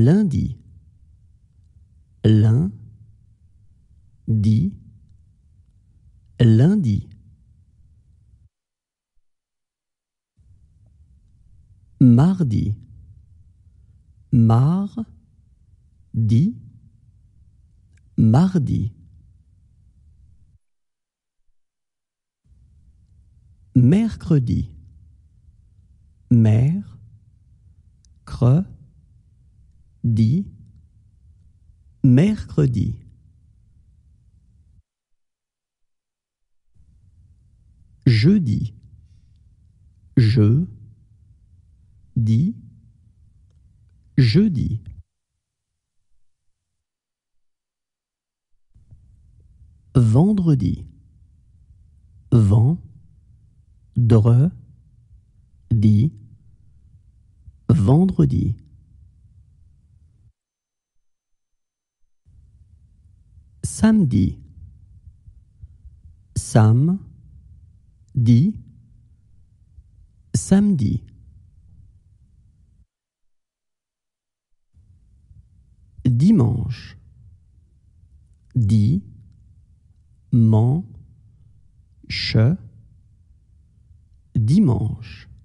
lundi, lundi, lundi. Mardi, mardi, mardi. Mercredi, mercredi, mercredi. Jeudi, jeudi, jeudi. Vendredi, vendredi, vendredi. Samedi, samedi, samedi. Dimanche, dimanche, dimanche.